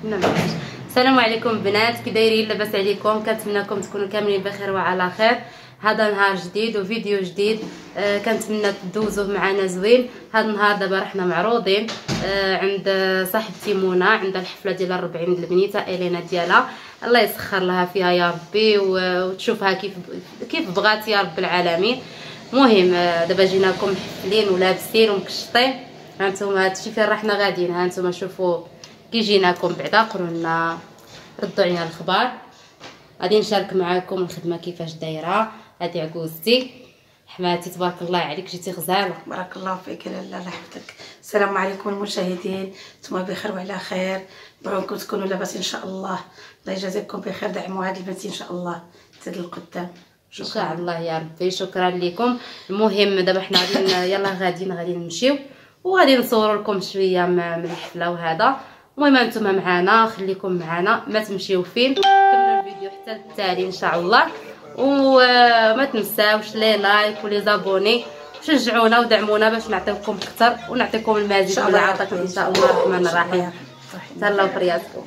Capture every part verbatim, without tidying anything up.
السلام عليكم بنات، كي دايرين؟ لاباس عليكم؟ كنتمنىكم تكونوا كاملين بخير وعلى خير. هذا نهار جديد وفيديو جديد، آه كنتمنى تدوزوه معنا زوين. هذا النهار دابا رحنا معروضين آه عند صاحبتي منى، عندها الحفله ديال الربعين ديال البنيته الينا ديالها، الله يسخر لها فيها يا ربي وتشوفها كيف كيف بغات يا رب العالمين. المهم آه دابا جيناكم محفلين ولابسين ومكشطين. هانتوما هادشي فين رحنا غاديين، هانتوما شوفوا كي جيناكم بعدا قولوا لنا، ردوا علينا الخبر. غادي نشارك معاكم الخدمه كيفاش دايره. هادي عكوزتي حماتي، تبارك الله عليك، جيتي غزاله. بارك الله فيك لاله، الله يحفظك. السلام عليكم المشاهدين، نتوما بخير وعلى خير، بغيتكم تكونوا لاباس ان شاء الله. الله يجازيكم بخير، دعموا هاد البنت ان شاء الله تزيد القدام ان شاء الله يا ربي. شكرا لكم. المهم دابا حنا غادي يلا غاديين غادي نمشيو وغادي نصور لكم شويه من الحفله وهذا. المهم انتم معنا، خليكم معنا، ما تمشيو فين، كملوا الفيديو حتى التالي ان شاء الله. وما تنساوش لي لايك ولي زابوني، شجعونا ودعمونا باش نعطيكم اكثر ونعطيكم المزيد من العطاء ان شاء الله الرحمن الرحيم. تهلاو في رياضكم.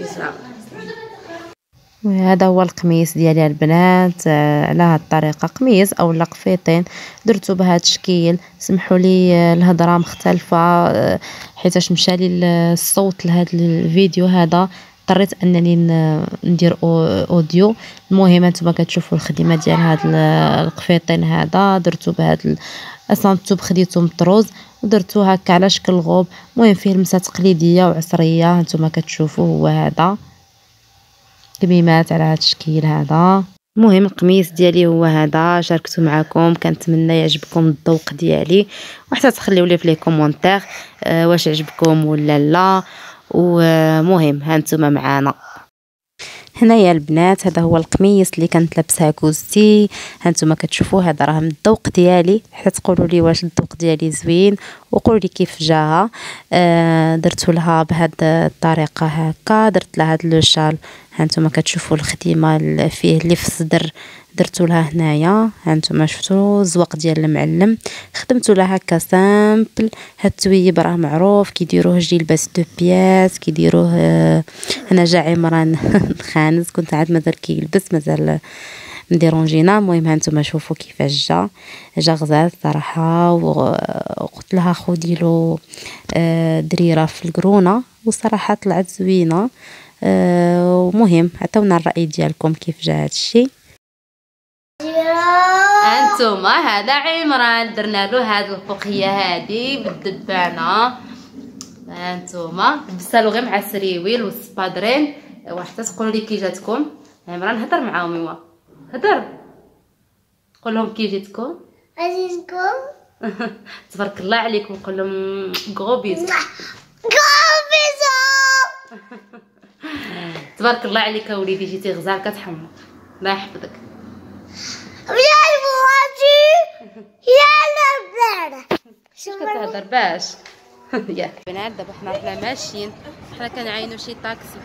وهذا هو القميص ديالي البنات، على هاد الطريقه، قميص او لا قفيطين درتو بهذا الشكل. سمحوا لي الهضره مختلفه حيتاش مشى لي الصوت لهذا الفيديو هذا، اضطريت انني ندير اوديو. المهم انتم كتشوفوا الخدمه ديال هاد القفيطين هذا، درتو بهذا اصلا خديتو مطروز ودرتو هكا على شكل غوب. المهم فيه لمسه تقليديه وعصريه، انتم كتشوفوا هو هذا كميمات على هذا الشكل هذا. المهم القميص ديالي هو هذا، شاركته معكم، كنتمنى يعجبكم الذوق ديالي، وحتى تخليوا لي في لي كومونتير آه واش عجبكم ولا لا. ومهم هانتوما معانا هنايا البنات، هذا هو القميص اللي كانت لابسها كوزتي. هانتوما كتشوفوا هذا راه من الذوق ديالي، حتى تقولوا لي واش الذوق ديالي زوين وقولوا لي كيف جاها. آه درتو لها بهذه الطريقه هكا، درت لها هذا لو شال. هانتوما كتشوفوا الخدمه فيه اللي في الصدر درتو لها هنايا. هانتوما شفتوا الزواق ديال المعلم، خدمتو لها هكا سامبل. هاد التويب راه معروف كيديروه جيلباس دو بياس، كيديروه آه انا جا عمران الخانز كنت عاد مازال كيلبس، مازال مديرونجينا. المهم هانتوما شوفوا كيفاش جا جا غزال صراحه. وقلت لها خدي له آه دريره في القرونه، وصراحه طلعت زوينه. آه ومهم عطيونا الراي ديالكم كيف جا هادشي. انتوما هذا عمران درنا له هاد الفوقيه هادي بالدبانه. انتوما لبسها له غير مع السريويل والسبادرين. وحتى تقولوا لي كي جاتكم. عمران هضر معاهم، ايوا هضر، قول لهم كي جيتكم. عزيزكم تبارك الله عليكم، قول لهم غو بيزو. غو بيزو تبارك الله عليك وليدي، جيتي غزال كتحمر، الله يحفظك. يا بواتي يا لبنان شو كتهضر باش يا بنات. دابا حنا حنا ماشيين، حنا كنعاينوا شي طاكسي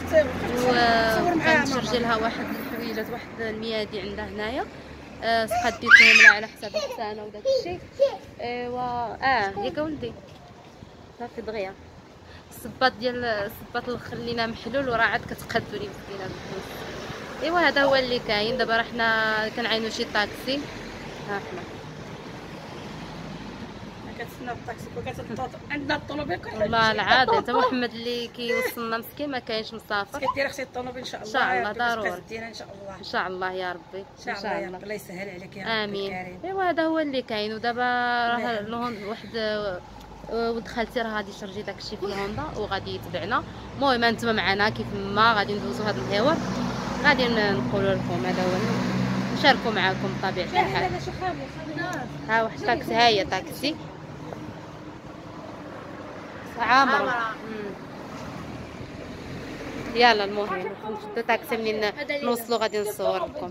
وكنشرجي لها واحد الحويجات، واحد الميادي عندها هنايا. أه سقات ديتهم لها على حساب السنه وداك الشيء. ايوا اه ياك ولدي صافي دغيا. الصباط ديال الصباط اللي خلينا محلول وراه عاد كتقادو لي مسكينه بالفلوس. ايوا هذا هو اللي كاين. دابا راه حنا كنعاينوا شي طاكسي. ها حنا كتسنى الطاكسي وكتطلب عندنا الطوموبيل. والله العظيم حتى محمد اللي كيوصلنا مسكين ما كاينش مسافر. كدير اختي الطوموبيل ان شاء الله. ان شاء الله ضروري ان شاء الله، ان شاء الله يا ربي، ان شاء الله. الله يسهل عليك يا ربي امين. ايوا هذا هو اللي كاين. ودابا راه لهون واحد ولد خالتي راه غادي يشرجي داكشي في الهوندا وغادي يتبعنا. المهم انتما معنا كيف ما غادي ندوزو هذا الهوار، غادي نقولوا لكم هذا هو نشاركوا معاكم بطبيعه الحال. ها واحد طاكسي، ها هي طاكسي عامره. يلا المهم نشدو طاكسي، منين نوصلوا غادي نصور لكم.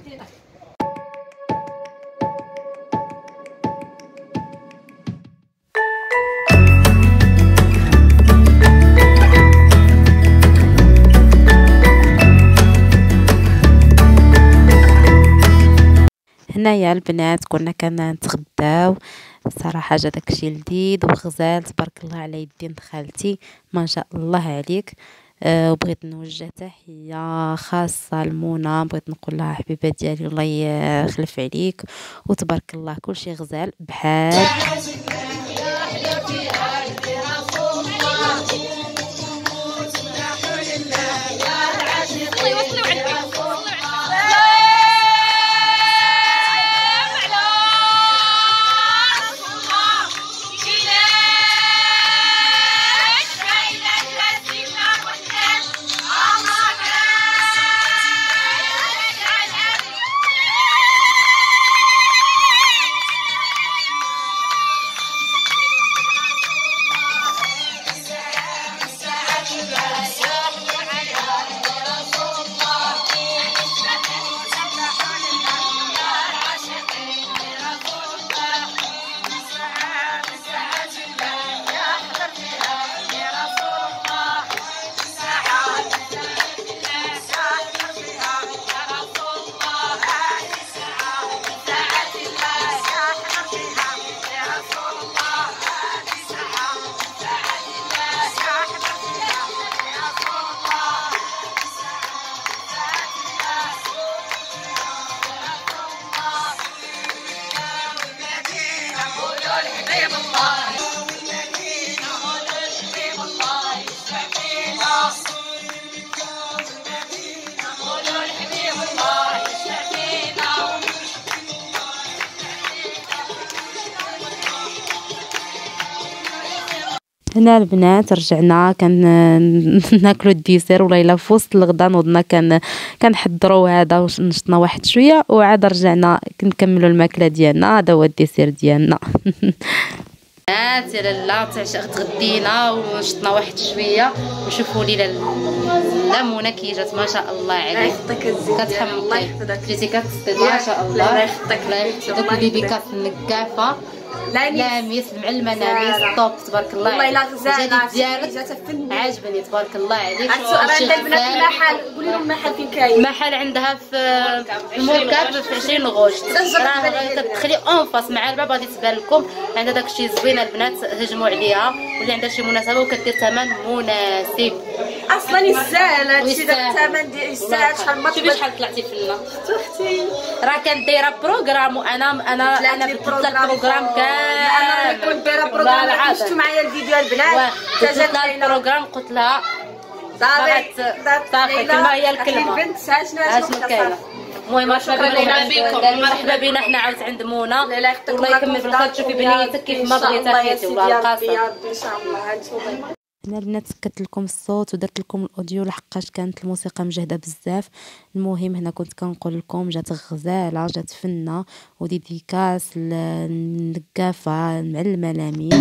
هنايا البنات كنا كنتغداو، صراحه جا داكشي لذيذ وغزال، تبارك الله على يدين خالتي، ما شاء الله عليك. أه وبغيت نوجه تحيه خاصه لمنى، بغيت نقول لها حبيبه ديالي الله يخلف عليك وتبارك الله كلشي غزال بحال هنا البنات رجعنا كان ناكلو الديسير ولا الا في وسط الغدا نوضنا كان كنحضروا هذا ونشطنا واحد شويه وعاد رجعنا كنكملوا الماكله ديالنا. هذا هو الديسير ديالنا. بنات يا لاله تغدينا ونشطنا واحد شويه وشوفوا لي لا منى كي جات ما شاء الله عليك كتحمقي جيتي كتصدي ما شاء الله. الله يحفظك الله يحفظك. دوك البيبيكات النكافه لاميس معلمه لاميس طوب تبارك الله والله الا غزاله ديالك عاجبني تبارك الله عليك. عندها البنات المحل قولي لهم المحل فين كاين؟ المحل عندها في الموركات في عشرين غشت راه كتدخلي اون فاس مع الباب غادي تبان لكم. عندها داكشي زوينه البنات هجموا عليها واللي عندها شي مناسبه وكدير ثمن مناسب اصلا يستاهل هادشي داك الثمن ديال يستاهل. شحال ما شوفي شحال طلعتي في لنا اختي راه كنديره بروغرام وانا انا انا بدلت البروغرام كامل. انا نكون دايره بروغرام شفتوا معايا الفيديو البنات جات لها البروغرام قلت لها صافي صافي الكلمه هي الكلمه البنت شنو كاينه. المهم مرحبا بكم مرحبا بينا حنا عاوز عند منى والله يكمل في الخير. شوفي بنيتك كيف ما بغيتي اخيتي والله القاسم ان شاء الله. هانتوما هنا البنات سكت لكم الصوت ودرت لكم الاوديو لحقاش كانت الموسيقى مجهده بزاف. المهم هنا كنت كنقول لكم جات غزاله جات فنه وديديكاس للنقافه المعلمه لامين.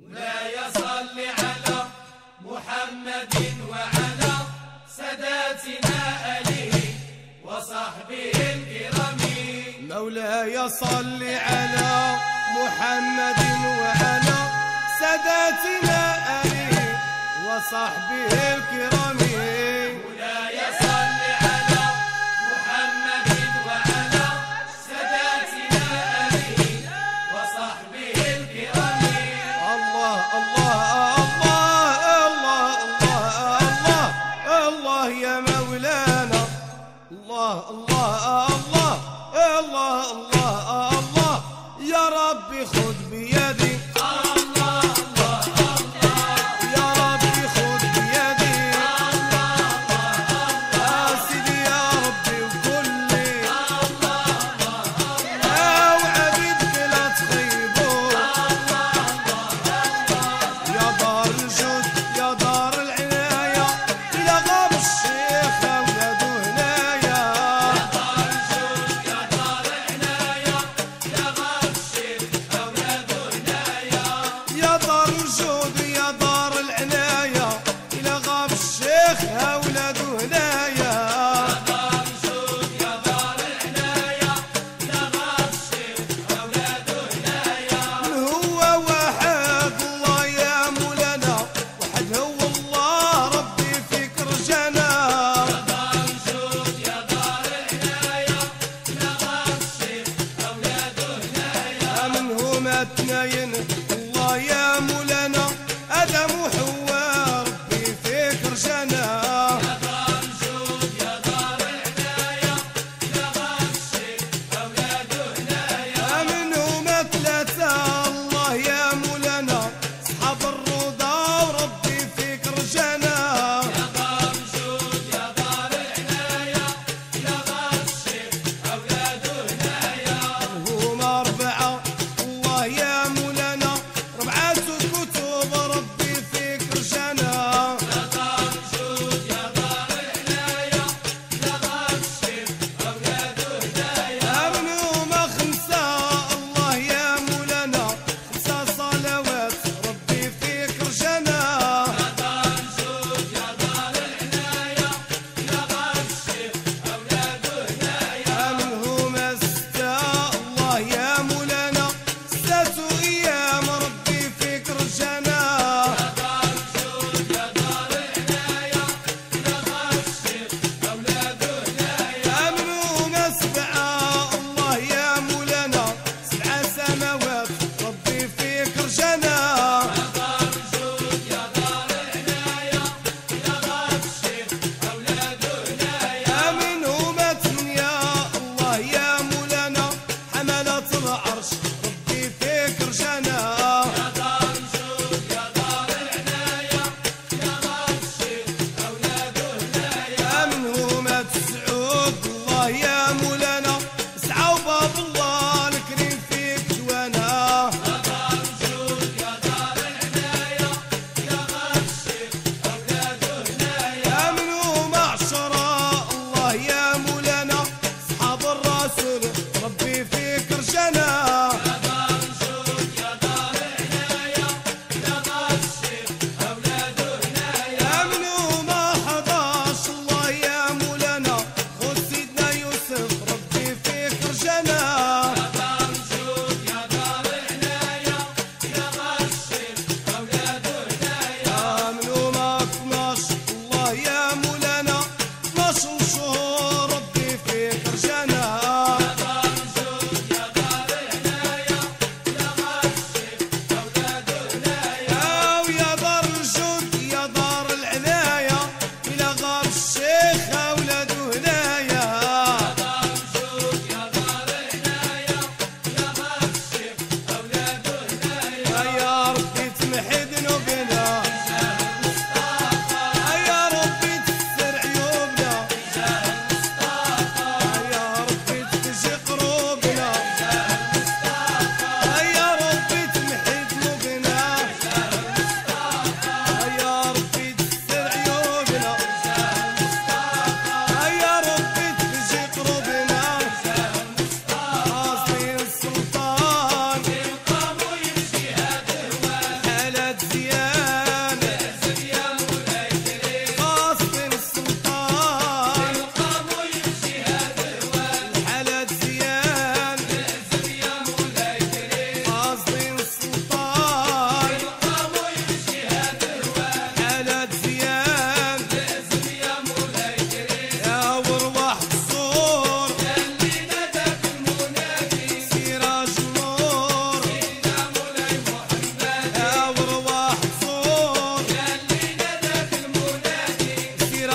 مولاي صل على محمد وعلى ساداتنا آله وصحبه الكرام. مولاي صل على محمد وعلى ساداتنا آله وصحبه الكرام. مولاي صل على محمد وعلى ساداتنا آله وصحبه الكرام. الله الله الله الله الله الله يا مولانا. الله الله الله الله الله الله يا ربي خذ بيدي. الله الله الله يا ربي خذ بيدي. الله الله يا سيدي يا ربي وقول لي. الله الله وعبيدك لا تخيبوا. الله الله يا دار الجود يا دار العناية يا غاب الشيخ أولاد هنايا. يا دار الجود يا دار العناية يا غاب الشيخ أولاد هنايا. يا دار الجود يا دار العناية إلى غاب الشيخ أولاد هنايا. يا دار الجود يا دار العناية إلى غاب الشيخ أولاد هنايا. من هو واحد الله يا مولانا واحد هو الله ربي فيك رجانا. يا دار الجود يا دار العناية إلى غاب الشيخ أولاد هنايا. من هما اثنين الله يا مولانا آدم وحواء ربي فيك رجانا.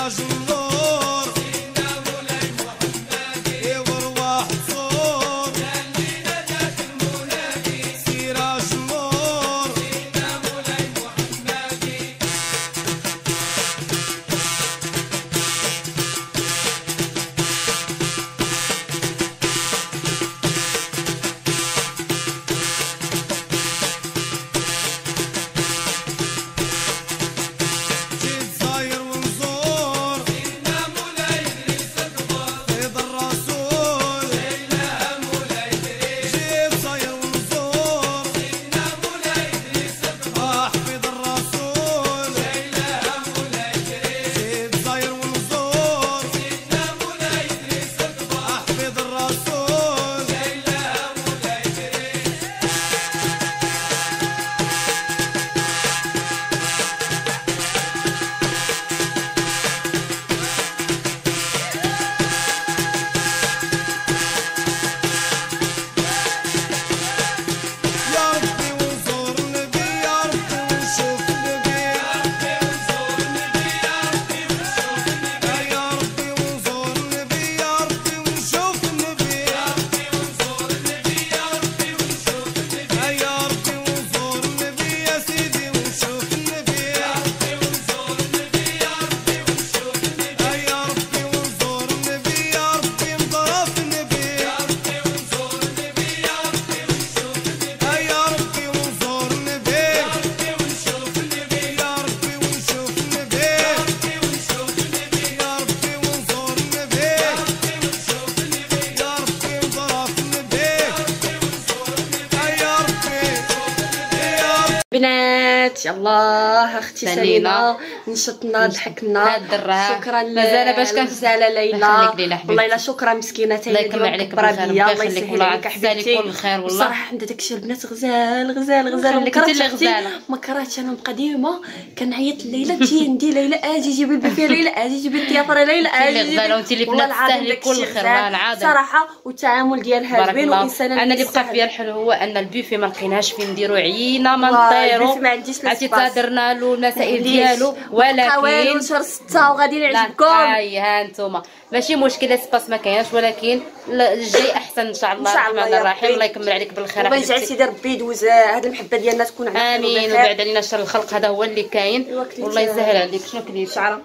بنات يلاه اختي سالينا. سالينا نشطنا ضحكنا. هاد الدرا شكرا مازال باش كان غزاله الله ليلى يخليك ليلى حبيبتي. والله الا شكرا مسكينه حتى الله هي يكمل عليك كبرى بالخير، بيا. ربي الله يخليك يسهل والله عليك يجزاك حبيبتي كل خير والله. بصراحه عند داكشي البنات غزال غزال غزال خليك انت اللي غزالة. ما كرهتش انا قديمه كنعيط ليلى تجي عندي ليلى اجي جيبي البيبي ليلى اجي جيبي التيافره ليلى اللي اجي غزاله وانت اللي والله بنات العظيم تستاهلي داكشي كل خير والله غزال. العظيم صراحه والتعامل ديالها بارك زوين الله. وانسانه انا اللي بقى يستاهل. فيا الحلو هو ان البيفي ما لقيناش فين نديرو عينا ما والله نطيرو. البيفي ما عنديش عرفتي الاسباس. درنا له المسائل معليش. ديالو بقاو ولكن شهر ستة وغادي نعجبكم. هاي ها انتوما ماشي مشكله سباس ما كاينش ولكن الجاي احسن ان شاء الله. إن شاء الله الرحمن يا الرحيم ربي. الله يكمل عليك بالخير الله يجعل حبيبتي. سيدي ربي يدوز هاد المحبه ديالنا تكون على خير امين وبخير. وبعد علينا شر الخلق هذا هو اللي كاين. إيوا كليت والله يسهل عليك. شنو كليت شعره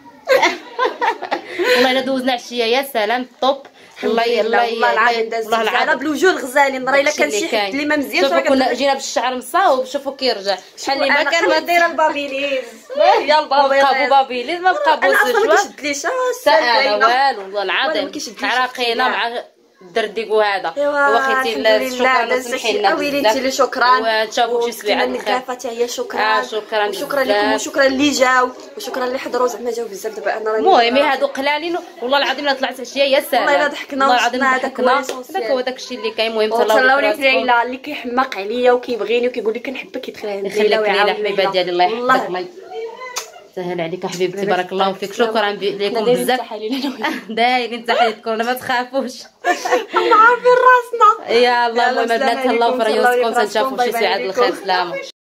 والله الا دوزنا عشيه يا سلام طوب. الله الله والله العظيم داز والله زعما العظيم بالوجوه الغزالين راه الا كان شي حد اللي ما مزيانش شوفوا كنا جينا بالشعر مصاوب شوفوا كيرجع شحال اللي ما كان ما دايره البابيليز يا البابيليز بقى بابيليز ما بقى انا اصلا ما بوسجوا كيشدليش سالا والو والله والله العظيم ما كيشدليش عراقينا مع الدرديق وهذا ايوا واخيتي الحمد شكرا لله وسمحي لنا اويلي انت اللي شكرا ونشوفوا شي سويعه ومسكينه بخير. النكافه حتى هي شكرا آه، شكرا وشكرا بزاف. لكم وشكرا اللي جاو وشكرا اللي حضروا زعما جاو بزاف دابا انا راني المهم هادو قلالين والله العظيم الا طلعت عشيه يا سلام والله إلا ضحكنا والله العظيم وشفنا هذاك ضحكنا هو الإسونسيال. هذاك هو داكشي اللي كاين. المهم وتهلاو لي في ليك ليلى اللي كيحماق عليا وكيبغيني وكيقول لي كنحبك يدخل عند ليلى يخليك ليلى ويعاون حبيبه ديالي الله يحفظك والله الله سهل عليك حبيبتي بارك الله فيك. شكرا لكم دايرين بزاف تحاليل انا دايرين تحياتكم ما تخافوش عارفين راسنا يا الله. المهم يلا البنات سلام تهلاو في عليكم، تهلاو لي ريوسكم في راسكم، تنشوفوا باي شي باي ساعات عليكم. الخير. سلامه.